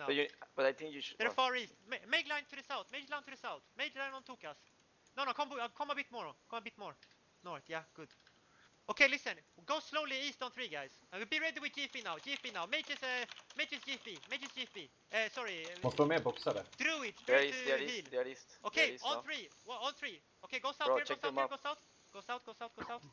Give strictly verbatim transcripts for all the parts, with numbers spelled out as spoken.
now. But, you, but I think you should... They're far east. Ma make line to the south. Make line to the south. Make line on Tukas. No, no, come, uh, come a bit more. Come a bit more. North, yeah, good. Okay, listen. Go slowly east on three, guys. Uh, be ready with G F B now. G F B now. Mages, uh, Mages G F B. Mages G F B. Uh, sorry. Uh, Måste vara mer boxare. Druid, They are straight east, to they are heal. east, they are east. Okay, east on now. three. Well, on three. Okay, go south Bro, here, go check south them here, up. go south. Go south, go south, go south.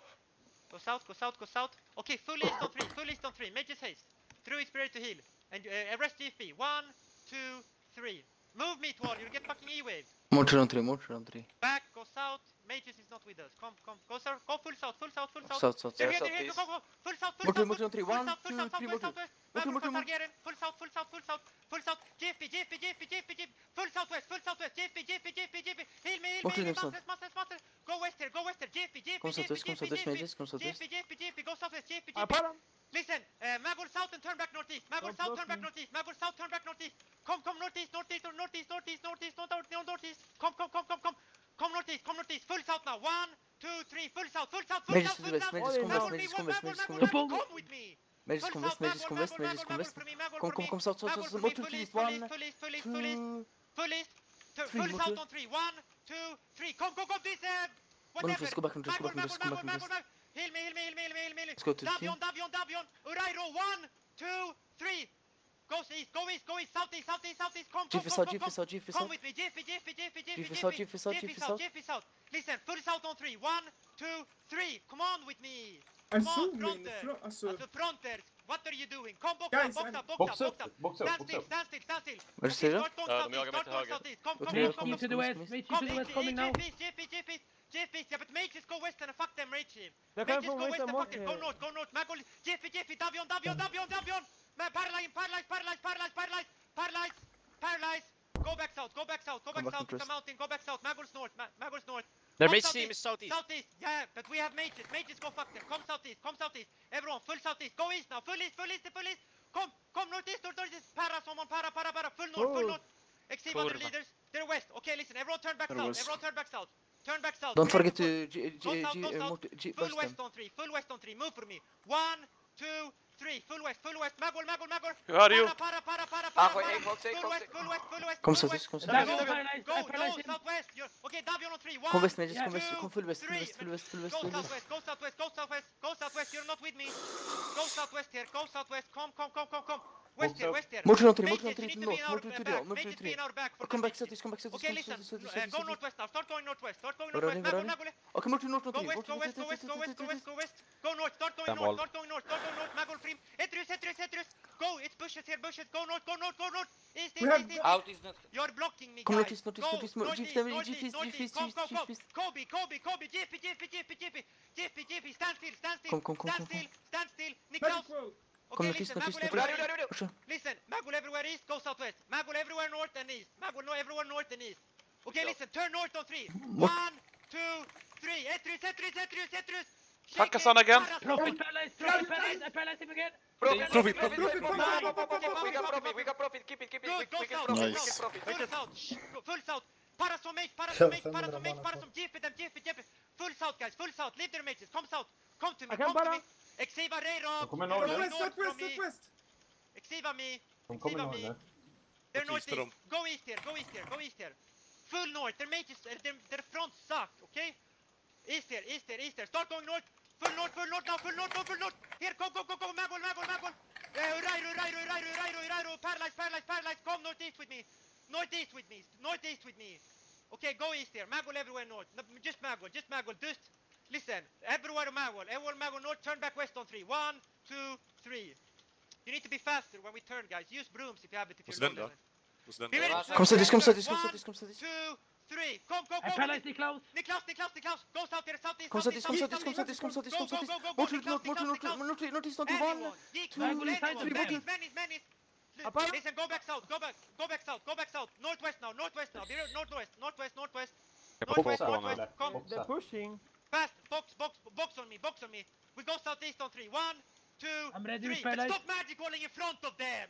Go south, go south, go south. Okay, full east on three, full east on three. Mages haste. Druid spirit to heal. And uh, arrest G F B. One, two, three. Move meat wall, you'll get fucking E-waved. Mortar on three, mortar on three. Back, go south. Mages is not with us. Come, come, go south, go full south, full south, full south. South, south, They're south. here, they're here, go, go, go. Full south, full Mortar, south, mortar on three. full One, south, full two, south, three, full mortar. southwest. Mortar, Magul mortar, for mortar. Targaryen. Full south, full south, full south, full south. G F B, G F B, G F B, G F B, G F B. Full southwest, full southwest. G F B, G F B, G F B, G F B. Heal me, heal me, Mortar heal me. them south. Master, master, master. Go west here, go west here. G F B, G F B, Come G F B, southwest, come G F B, southwest, G F B. mages, come G F southwest. B, G F B, G F B, go southwest, G F B, G I F B. put him. Listen, uh, Magul south and turn back northeast. Magul south, turn back northeast. Magul south, turn back northeast. Come, come northeast, northeast, northeast, northeast, northeast, northeast, northeast. Come, come, come, come, come. Come northeast, come northeast. Full south now. One, two, three. Full south, full south, full Mages south, to the full west, south. mages come west, Magul, mages me, come one, west, Magul, mages come Magul, west. Magul, come with me. Mages Full come south, west, mages Magul, come west, Magul, mages come Magul, west. for me, Magul Come, for come, me. come south, south, Magul south, for me, mortar full to east, east. full One, east, full east, full east, full east. two, Full east. Tur- three, Full south mortar. on three. One, two, three. Come, come, come. This, uh, One whatever. northwest, go back northwest, go Magul, back northwest, Magul, come Magul, back northwest. Magul, Magul. Heal me, heal me, heal me, heal me, heal me. Let's go to Davion, two. Davion, Davion. Urairo, one, two, three. Go east, go east, go east, southeast, southeast, southeast. Come, come, G F come, south, come, G F come. south, G F Come south. with me, G F B, G F B, G F B, G F B, G F south, G F south, G F G F south, south. G F south. Listen, full south on three. One, two, three. Come on with me. I'm Come on, zooming. fronter. Fro alltså, Alltså fronters, what are you doing? Come box Guys, up, box I'm- up, box Box up, up, box up. box up, Stand box still, up. stand still, stand still. Vad Okay, säger du? start going Ja, de southeast, jagar mig start till going höger. southeast. Come, Okej, come, jag come, Mage come. to the west, mage to Come, the west, G- coming now. G P, G P, G P, G P. Yeah, but mages go west and fuck them rage team. They're coming Mages from go west west and and fuck them. Go mortar. north, go north. Magol, G P, G P, Davion, Davion, Davion, Davion. Man, paralyze, paralyze, paralyze, paralyze, paralyze, paralyze, paralyze. Go back south, go back south, go back back south. to It's a mountain. Go back south. Magol's north, Ma- Magol's north. Their Come mage southeast, team is southeast. Southeast, yeah, but we have mages. Mages go fuck them. Come southeast, come southeast. Everyone, full southeast. Go east now. Full east, full east, full east. Come, come northeast, north, northeast. Para, someone, para, para, para. Full north, full Oh. north. Exceed other Kurva. leaders. They're west. Okay, listen. Everyone turn back They're south. west. Everyone turn back south. Turn back south. Don't Clear forget the full- to G, G, Go south, G, go uh, south. mortar, G, Full west west them. on three. Full west on three. Move for me. One, two, three. Full west, full west. Magol, Magol, Magol. Who are you? Para, para, para, para, Ah, para, wait, para. eight, box, eight, Full box, west, eight. full west, full west, Come full southeast, west. come Davion, southeast. Go, paralyzed, go, I no, paralyzed him. southwest. You're, okay, Davion on three. One, Come west, mages, Yeah. come west, two, come full west, full three. west, full west, full west, Go full west. southwest, go southwest, go southwest, go southwest. You're not with me. Go southwest here, go southwest. Come, come, come, come, come. West here, west here. Mortar on three, Mages, mortar on three you to need to be north, in our mortar to the back. north, mortar Mages to be the in our back for Come the back mages. southeast, come back southeast, Okay, come listen. southeast, southeast, uh, southeast, Go southeast. northwest now. Start going northwest. Start going We're northwest. running, we're Magol, running. Magol. Okay, mortar north on Go three, west, mortar go west, go west, go west, go west, go west. Go north, start going Damn north, all. start going north, start going north. Magol free. Etrus, Etrus, Etrus. Go, it's bushes here, bushes. Go north, go north, go north. East, east, We have east, east. Out is not. You're blocking me, Come guys. northeast, northeast, Go, northeast, mo- northeast, G F, northeast, G F, northeast. G Come, F, come, G come. F. Kobe, Kobe, Kobe. G P, G P, G P, G P. G P, G P. Stand still, stand still. Come, come, come, Stand come, still, stand still. Niklaus. Magic Road. Come Okay, northeast, listen. northeast, Magol northeast. everywhere east. Russia. Listen, Magol everywhere east, go southwest. Magol everywhere north and east. Magol no everywhere north and east. Okay, listen, turn north on three. What? One, two, three. Etrus, Etrus, Etrus, Etrus. Fuck us on again. Profit paralyzed, profit paralyzed, I paralyzed him again. Profit, profit, profit, Profit, profit. profit, We got profit, we got profit. Keep it, keep it. We, Good, go we get south, profit, go we get south. profit. Full south, shh, go- full south. Para som mage, para som mage, para som mage, para som G P, them G P, G P. Full south, guys, full south. Leave their mages. Come south. Come to me, I can come to para. me. Exiva Reiro. De kommer Go norr Southwest, nu. north from southwest, me. southwest. Exiva me. De kommer Exiva norr me. nu. They're What east northeast. of them? Go east here, go east here, go east here. Full north. Their mages, uh, their, their front suck, okay? East here, east here, east here. Start going north. Full north, full north now, full north, go, full north. Here, go, go, go, go. Magol, Magol, Magol. Uh, Urairo, Urairo, Urairo, Urairo, Urairo. Paralyze, paralyze, paralyze. Come northeast with me. Northeast with me. Northeast with me. Okay, go east here. Magol everywhere north. No, just Magol, just Magol. Just listen. Everywhere Magol. Everywhere Magol north. Turn back west on three. One, two, three. You need to be faster when we turn, guys. Use brooms if you have it. If What's you're den low då? level. What's den Be då? ready. Come southeast, come southeast, come One, southeast, come southeast. two, three. Come, go, I go. paralyzed Niklaus. Niklaus, Niklaus, Niklaus. Go south here, southeast, Come southeast, come southeast, southeast, come southeast, come southeast, come Go, go, southeast. go, go, go. Mortar Niklaus, north, mortar Niklaus, north, Niklaus. north, northeast on two, one. Anyone. Geek, two, anyone, three, Menis, body. Menis, Menis. Apart. Listen, go back south, go back, go back south, go back south. Northwest now, northwest now. Be ready, northwest, northwest, northwest. Northwest, Boxa, northwest. eller? Come, Boxa. They're pushing. fast, box, box, box on me, box on me. We go southeast on three. One, two, I'm ready three. with But paralyze. stop magic rolling in front of them.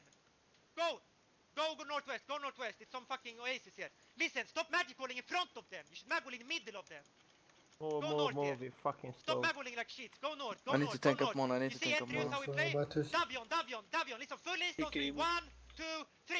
Go. Go, go northwest, go northwest. It's some fucking oasis here. Listen, stop magic rolling in front of them. You should mag roll in the middle of them. Move, Go move, north move, here. you fucking Stop stove. mag rolling like shit. Go north, go I need north, to tank go up north. mana, I need You to see tank up Etrius mana. how we play? Davion, Davion, Davion. Listen, full east on three. One, two, three.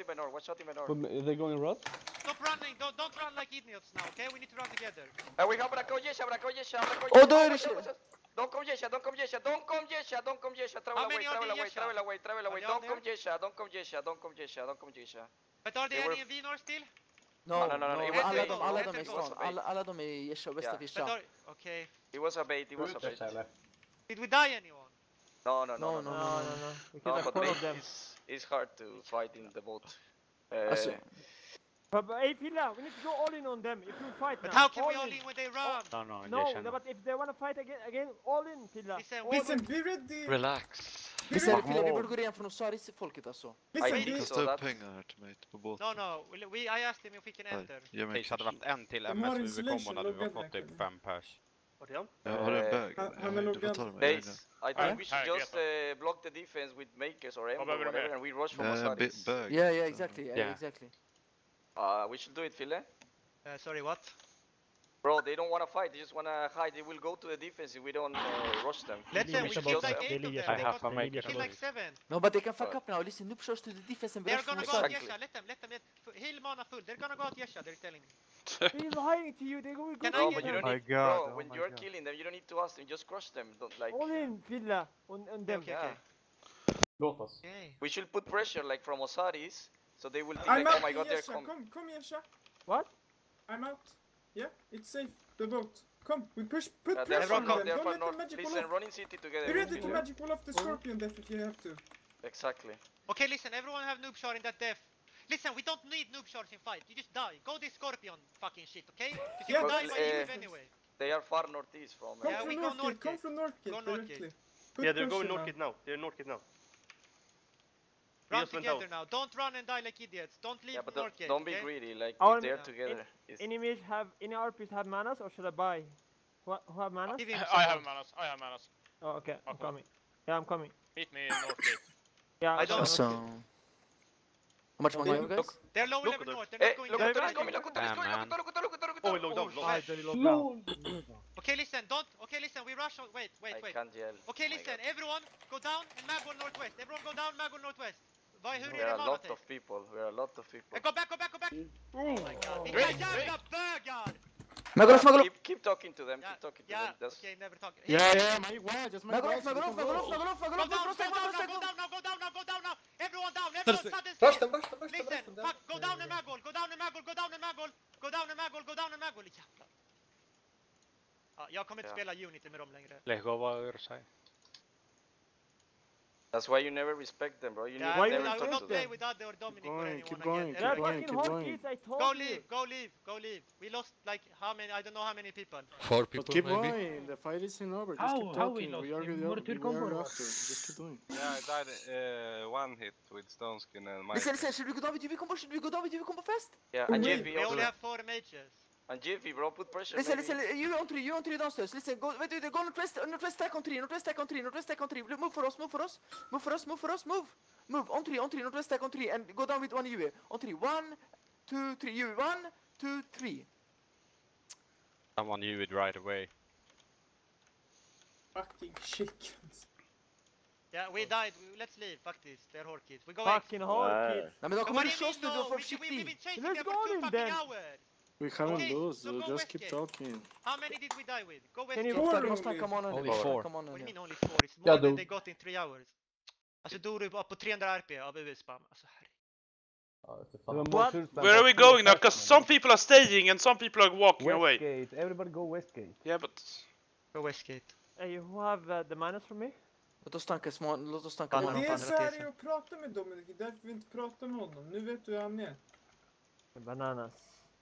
in my north. Watch out in my north. Are they going rot? Stop running. Don't don't run like idiots now. Okay, we need to run together. Uh, we have Brako Jesha, Brako Jesha, Brako Oh, Jesha. there watch is- out, watch out. Don't come Jesha, don't come Jesha, don't come Jesha, don't come Jesha. Travel How away, many are travel there, away, Jesha? travel away, travel away. they Don't all come Jesha, don't come Jesha, don't come Jesha, don't come Jesha. But are they They any were- in V North still? No, no, no, no, no, it was alla bait. de, alla It de är was stan. bait. Alla, alla de är i Yesha och Yeah. But Västerfischa. are, okay. It was a bait, it was a bait. Did we die anyone? No, no, No, no, no, no. No, no, no. We No, killed but four they, of them. it's, it's hard to fight in the boat. Uh, Alltså, But, but hey, Filla, we need to go all in on them if we fight But now. how can we all in. in when they run? No, no, No, Jason. no, but if they wanna fight again, again, all in, Filla. Listen, All we- Listen, in. be ready. Relax. Be vi säger ready. Fille, vi borde gå igen från Osaris-folket alltså. Listen, I be, think Kasta so. upp That, pengar här till mig på båten. No, no. We, we, I asked him if we can Nej, enter. ge mig Hej, så hade vi haft en till De har M S U V-kombon insulation, hade vi loggad fått typ verkligen. fem pers. Vart är han? Jag har en Eh, bag. han- Jag han vet är inte, du får loggad. ta det med Days, egna. I think Här, we should här, just Greta. uh, block the defense with makers or emblem or behöver du whatever mer? and we rush from Ja, en bi- Osaris. bag. Yeah, yeah, exactly, yeah, Yeah. exactly. Uh, we should do it, Fille. Uh, sorry, what? Bro, they don't wanna fight, they just wanna hide. They will go to the defense if we don't uh, rush them. Let's say we should killed just- like they eight of leave them. us They I have got- to we make it killed like seven. No, but they can fuck up now. Listen, noob shows to the defense and we They're rush from gonna go out Osaris. Exactly. Yesha. Let them, let them. Let, f- heal mana full. They're gonna go out Yesha. They're telling me. He's lying to you. They go, we go Can I No, get but you them? don't My need, God, bro, oh when my you're God. killing them, you don't need to ask them, just crush them. Don't like, all in, Filla, on, on them. Okay, yeah. okay. Låt oss. Okay. We should put pressure like from Osaris, so they will think I'm like, oh out, my god, they're Yesha. coming. Come, come, Yesha. What? I'm out. Yeah, it's safe. The boat. Come, we push, put Uh, they're pressure far on north, them. they're Don't far let them north. magic wall Listen, off. run in city together. Be we ready need to to- magic wall off the scorpion death if you have to. Exactly. Okay, listen. Everyone have noob shot in that death. Listen, we don't need noob shots in fight. You just die. Go this scorpion fucking shit, okay? Because you Yeah, will but, die by uh, you anyway. They are far northeast from. Come Uh, Yeah, from we go north north gate. Come gate. from north gate Go north directly. gate. Put Yeah, they're going pressure north now. gate now. They're north gate now. Run just went together out. now. Don't run and die like idiots. Don't leave yeah, but north don't, gate. don't be okay? greedy. Like Our- if they're Yeah. together. It's, Enemies have, any R Ps have manas or should I buy? Who, who have manas? Give him I have some. manas. I have manas. Oh, okay, I'm Okay. coming. Yeah, I'm coming. Meet me in north gate. Yeah, I I'm don't- coming. Alltså... How much money you have, guys? They're low Look level at them. north. They're Hey, not going look down. at Guys, them, look at them, Damn, man. look at them, look at them, look at Oh, them. we logged down. Oh, Logged shit. down. Okay, listen. Don't. Okay, listen. We rush. On, wait, wait, I wait. can't yell. Okay, Oh my listen. God. Everyone, go down and Magwell northwest. Everyone, go down. Magwell northwest. Why? Hur There är are det a lot mana of people. There are a lot of people. Go back, go back, go back. Oh my god. Vilka Wait, jävla bögar! Magolof, Magolof! Keep, keep talking to them. Yeah, Keep talking to yeah. them. That's Okay, never talk. Yeah, yeah, my why? Just my Magolof, Magolof, Magolof, Magolof, Go Magolof! down, Frostag, go down, Frostag, now, go Frostag! down, now, go down, now, go down now. Everyone down, everyone sudden Rush speed. them, rush them, rush them, rush Listen, them. fuck, go down and Magwell, go down and Magwell, go down and Magwell, go down and Magwell, go down and Magwell. Jävlar. Ja, jag kommer inte Ja. spela Unity med dem längre. Lehova ur sig. That's why you never respect them, bro. You Yeah, need Why I never will, I you will talk not to play them. with Adde or Dominic or going, anyone keep again. going, They're keep ever. going. fucking hard going. kids, I told Go you. leave, go leave, go leave. We lost like how many, I don't know how many people. But Four people keep maybe. going. The fight is in over. Just How- keep how we talking. lost? We are In we Murtur are combo? after. Just keep doing. Yeah, I died uh, one hit with Stoneskin and my. Listen, listen, should we go down with U V combo? Should we go down with U V combo fast? Yeah, Oh, and wait, J V We also. only have four mages. And J V, bro, put pressure. Listen, maybe. listen, you on three, you on three downstairs. Listen, go, wait, wait, go northwest, northwest stack on three, northwest stack on three, northwest stack on three. Move for us, move for us, move for us, move for us, move. Move, on three, on three, northwest stack on three, and go down with one U V. On three, one, two, three, U V, one, two, three. Someone you it right away. Fucking chickens. Yeah, we died. We, let's leave. Fuck this. They're hard kids. We go Fucking hard kids. Nej men de But kommer what do ruша you oss mean, nu, no? de får We, we, we've försiktig. been chasing Let's them go for two in fucking then. hours. We haven't Okay, lose. so So go just keep Westgate. talking. How many did we die with? Go Can you- Westgate. Ofta, du måste tanka mannen Only nu. four. Tanka mannen What do you nu. mean only four? It's more Yeah, than do. they got in three hours. Alltså dog du upp på tre hundra R P av U S-spam. Alltså herregud. What? Where are we going now? Because some people are staying and some people are walking away. Westgate, everybody go Westgate. Yeah, but Go Westgate. Hey, who have uh, the minus for me? Låt oss tanka små, låt oss tanka Fan, mannen Det på är andra så här tesen. är att prata med Dominic, det är därför vi inte pratar med honom. Nu vet du hur han är. Bananas.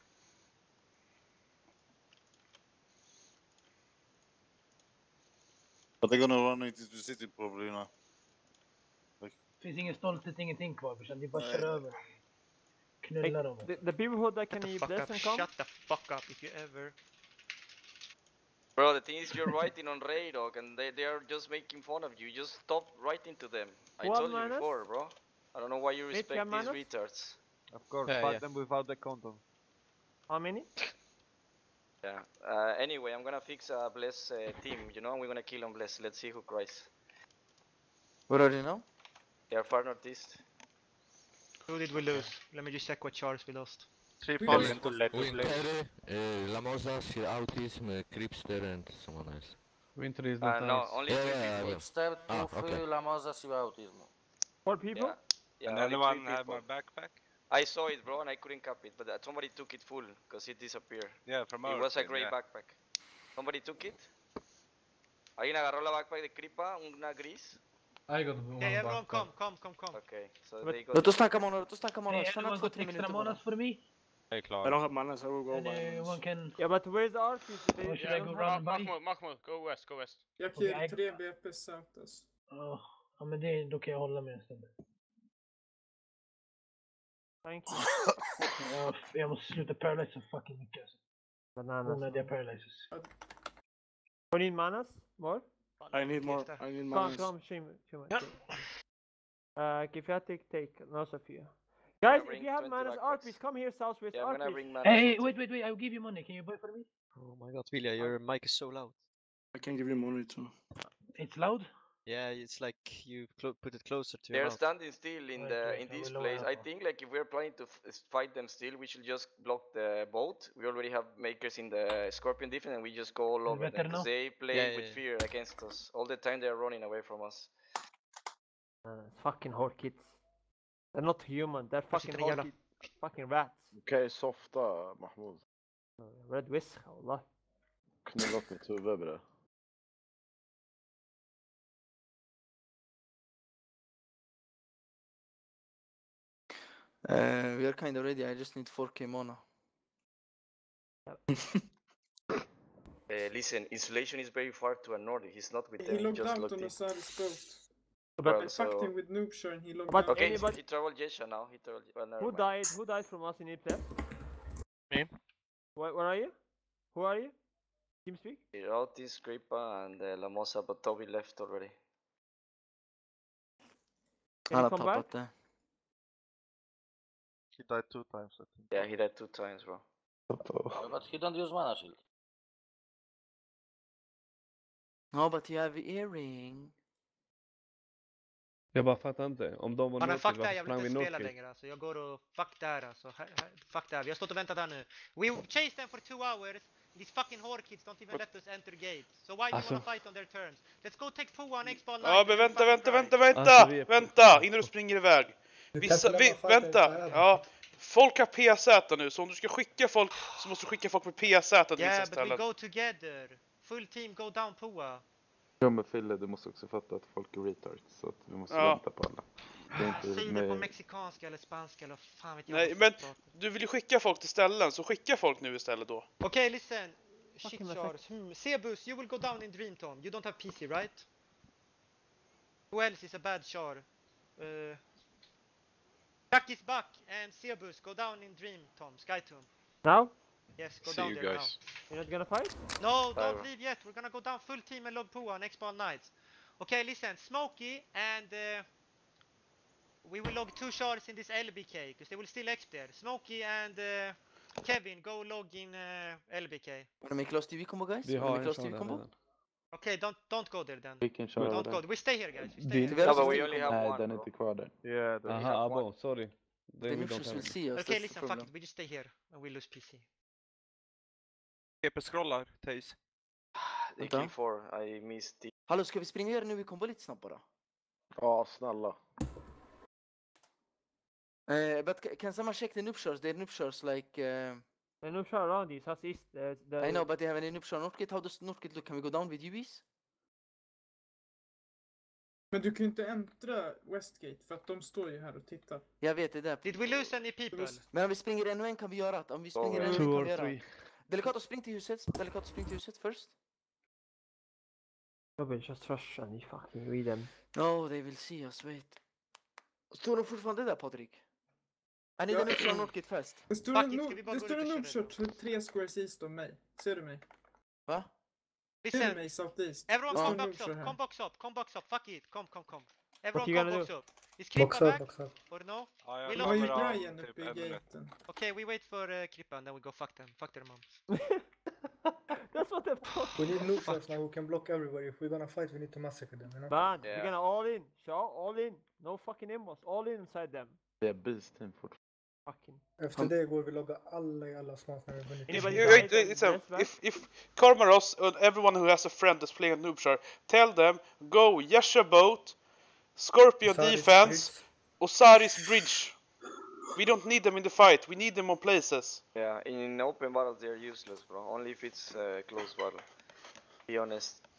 But they're gonna run into the city probably now. Finns ingen stolthet, ingenting kvar brorsan. Det är bara Nej. kör över. Knulla dem. The, the people who that can Shut the you fuck bless up. and come? Shut the fuck up if you ever. Bro, the thing is, you're writing on Raydog, and they, they are just making fun of you. You just stop writing to them. I What told you minus? before, bro. I don't know why you Wait, respect yeah, these minus? retards. Of course, Yeah, fight yeah. them without the condom. How many? Yeah. Uh, anyway, I'm gonna fix a Bless uh, team, you know? We're gonna kill on Bless. Let's see who cries. Where are you now? They are far northeast. Who did we lose? Let me just check what chars we lost. Three We falls will- into let us play. Winter, uh, Lamosa, Sir Autism, uh, Creepster, and someone else. Winter is Uh, not no, nice. only Yeah, three yeah, people. yeah. Step Ah, okay. Lamosa you autism. Four people? Yeah. Yeah, And only anyone three have people. my backpack? I saw it, bro, and I couldn't cap it, but uh, somebody took it full because it disappeared. Yeah, from It our was a side, grey yeah. backpack. Somebody took it? ¿Alguien agarró la backpack de Kripa? ¿Una gris? I got one Okay, everyone backpack. come, come, come, come. Okay, so But- they got... Låt oss snacka mana, låt oss snacka mana. Hey, Stanna anyone två, got tre extra minuter bara. Oh, manas for me? Jag är klar. I don't have mana, so I will go And by uh, manas. one can... Yeah, but where's the R P? They, Or they should I don't go have- round by? Mahmoud, Mahmoud, go west, go west. Jag Okej, kill jag- tre B P south alltså. Ja, ja, men det, då kan jag hålla med en stund. Thank you. Jag, jag måste sluta paralyze så fucking mycket alltså. Bananas. Onödiga paralyzes. You need manas? More? I need more. I need Come, manas. come, show me. Show me. Yeah. Uh, if you have to take, no, Sophia. Guys, if bring you have twenty manas, backpacks. R Ps, come here, southwest, Yeah, I'm gonna R Ps. bring mana. Hey, wait, wait, wait, I'll give you money. Can you buy for me? Oh my god, Vilja, your mic is so loud. I can give you money too. It's loud? Yeah, it's like you clo put it closer to your They're mouth. standing still in the Okay, in I this will lower place. up I now. think like if we're planning to f fight them still, we should just block the boat. We already have makers in the Scorpion defense, and we just go all Is it over better them. now? 'Cause they play Yeah, yeah, with yeah. fear against us all the time. They're running away from us. Uh, fucking horde kids. They're not human, they're fucking sitter en horde jävla- kids. Fucking rats. Okej, softa Mahmoud. Uh, Red Wish, wallah. Knulla upp mitt huvud bre. Uh, we are kind of ready, I just need four K mana. Uh, listen, Insulation is very far to our north. He's not with He them. He logged just out logged on in. Osiris boat. But I fucked so- him with Noobshire and he logged But out. Okay, Anybody- he traveled Jesha now. He traveled. Well, never who mind. died? Who died from us in Iples? Me. Where, where are you? Who are you? Team speak? Otis, Kripa, and uh, Lamosa, but Toby left already. Can Han you har come back? tappat det. He died two times, I think. Yeah, he died two times, bro. But he don't use mana shield. No, but you have earring. Jag bara fattar inte. Om de var Mannen, Northgate, fuck det här, varför jag vill sprang vi inte spela Northgate? längre alltså. Jag går och fuck det här alltså. Här, här, fuck det här, vi har stått och väntat här nu. We chased them for two hours. These fucking horde kids don't even let us enter gate. So why do you Alltså- wanna fight on their terms? Let's go take Pua and X-Ball Ja, men vänta, vänta, vänta, vänta! Alltså, vi är- Vänta! Innan du springer iväg. Vissa, vi, vänta! Ja, folk har P Z nu, så om du ska skicka folk så måste du skicka folk med P Z till Yeah, vissa but we ställen. go together. Full team go down Pua. Ja men Fille, du måste också fatta att folk är retards. Så att vi måste Ja. vänta på alla. Det är inte Säg det på med... mexikanska eller spanska eller fan vet jag. Nej, vad men folk pratar. du vill ju skicka folk till ställen, så skicka folk nu istället då. Okay, listen. Shit, Fucking Charles. Hmm. Sebus, you will go down in Dream Tom. You don't have P C, right? Who else is a bad char? Uh, Jack is back and Sebus go down in Dream Tom. Sky Tomb. Now? Yes, go See down you there guys. You're not gonna fight? now. No, Bye, don't bro. leave yet. We're gonna go down full team and log Pua on X-Ball Knights. Okay, listen. Smokey and uh, we will log two shards in this L B K because they will still X there. Smokey and uh, Kevin go log in uh, L B K. Wanna make lost T V combo guys? Vi Wanna har make en lost sån T V där combo? redan. Okay, don't don't go there then. Vi kan köra Don't den. go. We stay here, guys. We stay Din- here. Vi har No, också but we T V only combo. have Nej, one, den är bro. inte kvar där. Yeah, the, Aha, abo, sorry. Then The we don't Nutrients will have it. see us, Okay, that's the listen, fuck problem. it. We just stay here and we lose P C. G P scrollar, Taze. They Vänta. kill four. I missed the... Hallå, ska vi springa er nu i combo lite snabbt bara? Ja, snälla. Uh, but ca- can someone check the noob shores? They're noob shores like... Uh, And no shot around these, us east. Uh, the, I know, but they have any noob shore Northgate. How does Northgate look? Can we go down with U Bs? Men du kan ju inte äntra Westgate för att de står ju här och tittar. Jag vet det där. Did we lose any people? Men om vi springer ännu en kan vi göra det. Om vi springer Oh, ännu en Two kan or vi göra three. det. Delicato, spring till huset. Delicato, spring till huset first. Robin, just rush and you fucking read them. No, they will see us, wait. Står de fortfarande där, Patrik? I need Ja. a noob shore Northgate fast. Det står Fuck en, it, no ska vi bara det gå står ut en och Noobshire köra tre- tre squares east om mig. Ser du mig? Va? Ser du Listen, mig southeast? everyone Det står come en box Noobshire up, här. come box up, come box up, fuck it, come, come, come. What Everyone you come gonna box do? up. Is Krippa back? up. Or no? Ja, jag Vi Det var ju kommer om Brian typ uppe i en minut. gaten. Okay, we wait for uh, Krippa and then we go fuck them, fuck their moms. That's what they've told. We need noob shots now who can block everybody. If we're gonna fight, we need to massacre them, you know? Man, Yeah. we're gonna all in. Shaw, all in. No fucking imbos. All in inside them. Det är beast team fortfarande. Fucking. Efter det går vi logga alla i alla smans när vi har vunnit. Anybody You- died wait, on it's a, this back? if if Karmaros and everyone who has a friend that's playing Noobshire, tell them go Yesha boat, Scorpion Osiris defense, Bridge. Osiris bridge. We don't need them in the fight. We need them on places. Yeah, in open battles they're useless, bro. Only if it's uh, close battle. Be honest.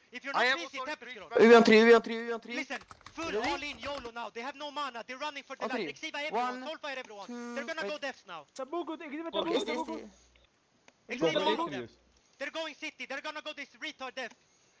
If you're I not have busy, also Tempest retreat Growth. U V on three, U V on three, U V on three. Listen, full Ready? all in YOLO now. They have no mana. They're running for the On light. three. Exiva everyone. One, Soulfire everyone. two, They're gonna go wait. depths now. Tabugo, give it Okay, Tabugo, stay, Tabugo. stay. Exiva Go all for of them. Atrius. They're going city. They're gonna go this retard depth.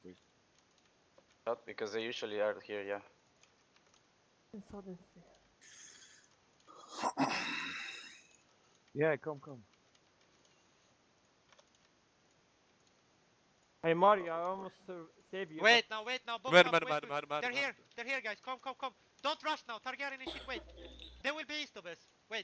Not because they usually are here, yeah. Yeah, come, come. Hey Mario, I almost uh, saved you. Wait now, wait now, both Mad, up, mad, wait, mad, wait. mad, mad, They're mad. here, they're here guys, come, come, come. Don't rush now, Targaryen and shit, wait. They will be east of us, wait.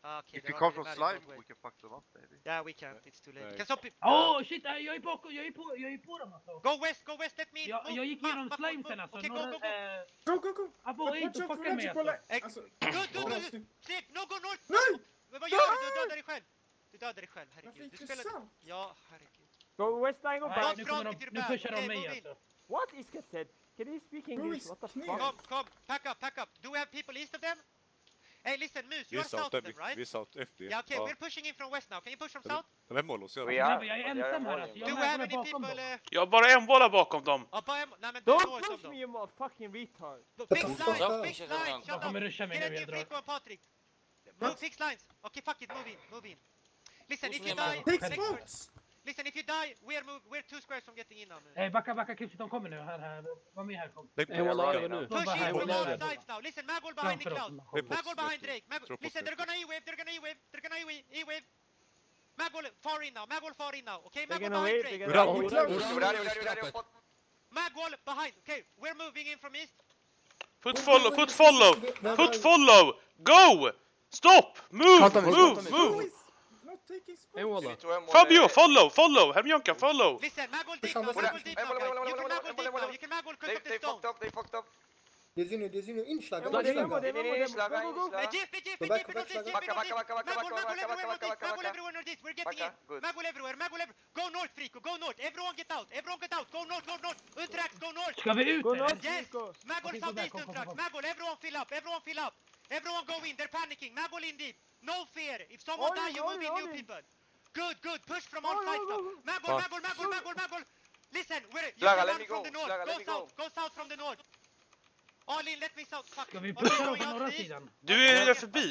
Ah, okay, If they're you come already from mad in slime, both ways. we can fuck them up maybe. Yeah, we can't. It's too late. Nej. Can stop it. Åh oh, shit, jag är bakom, jag är på, jag är på dem alltså. Go west, go west, let me Jag, move. jag gick Ma- igenom ma- slime move. sen alltså. Okay, go, Några, go, go. eh, Go, go, go! Han får But hit watch och out for fucka med magic alltså. bullet! Eh, Alltså, Good, good, bra good. snyggt. Shit, no, go north. Nej! Men vad gör du? Du dödar dig själv. Du dödar dig själv, Varför herregud. gick Du du spelar... south? Ja, herregud. Go west line, go Nej, back. nu, Don't kommer front de, if you're nu bad. pushar Okay, de mig move in. alltså. What is get said? Can you speak English? is What the clear. fuck? Come, come, pack up, pack up. Do we have people east of them? Hey, listen, Moose, Vi you're är south south, of them, right? vi är south F B. Yeah, okay, Ja. we're pushing in from west now. Can you push from De, south? de är mållås, ja. We Grabbar, are. jag är but they are ensam här volume. alltså. Do Jag we have är any bakom people... dem. Uh, Jag har bara en bolla bakom dem. up by... Nej, men Don't north of push them. me, you motherfucking retard. Fix Stop, lines, stop. fix Shit, lines, hold on. shut De kommer up. rusha mig Get nu, in jag Frico drar. and Patrick. Move, fix lines. Okay, fuck it, move in, move in. Listen, if you Who's die... name? Take next turn- spots! Listen, if you die, we're move, we're two squares from getting in now. Eh, backa, backa, Clipsy, de kommer nu. Här, här. Var med här, kom. Lägg En walla right över now. nu. De Push var här, in from de var all här. sides now. Listen, Magol behind the Framför cloud. oss. Det är pots, Magol behind vet du. Drake. Magol. Tror pots, Listen, vet they're gonna E-wave, they're gonna E-wave, they're gonna E-wave, E-wave. Magol far in now, Magol far in now. Okay, They're Magol gonna behind wait, Drake. they're Bra. gonna Bra. wait. Ura, ura, ura, ura, ura. Magol behind. Okay, we're moving in from east. Put follow, put follow, put follow, go! Stop! Move, Counter me, move, counter me. Who move! is not taking spots? En walla. Fabio, follow, follow! Hermionka, follow! Listen, Magol deep Push on now, the Magol side. deep now, guys. You can Magol deep now, you can Magol They, cut up they the stone. fucked up, they fucked up. Det är Zinno, det är Zinno. Inslag, Emo, det är Emo, inslag. det är Emo, det är Emo. Go, go, go. Hey, Jeff, Jeff, Go Jeff, back, Jeff, go back, not this, go Jeff, back. not this. Backa, backa, backa, Magol, backa, Magol, backa, everywhere, backa, not this. backa, Magol, backa. everywhere, not this. We're getting Backa, in. good. Magol everywhere, Magol everywhere. Go north, Frico, go north. Everyone get out, everyone get out. Go north, go north. Untrax, go north. Ska vi ut Go eller? north, Yes. Rico. Magol Okay, go southeast, back, go, go, Untrax. go. Magol, everyone fill up, everyone fill up. Everyone go in, they're panicking. Magol in deep. No fear. If someone All die, in, you all move in, in all new in. people. Good, good. Push from all Go, go, sides go, now. go. Magol, Ah. Magol, Magol, Magol, Magol. Listen, we're, you Slaga, can let run me from go. the north. Slaga, Go let me go. south, go south from the north. All in, let me south. Fuck. Ska vi All in pusha dem going från out norra east. sidan? Du är där förbi!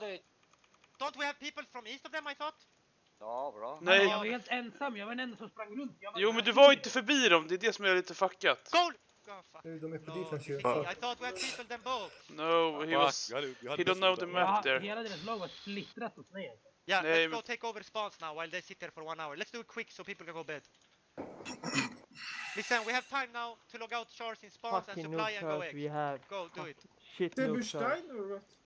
Don't we have people from east of them, I thought? Ja, bra. Nej. Jag Nej, var helt ensam, jag var den enda som sprang runt. Jag jo men du var inte förbi dem, det är det som är lite fuckat. Goal! Oh, fuck. Nu, de är på No, defensive. I thought we had people them both. No, he was... Vi hade, vi hade He don't know the bäst- map Ja, there. hela deras lag var splittrat åt mig. alltså. Yeah, Nej, let's men- go take over spawns now while they sit there for one hour. Let's do it quick so people can go bed. Listen, we have time now to log out chars in spawns and Fucking supply noob and go charge eggs. we have. Go, do it. Shit Did noob Bush charge. die or what?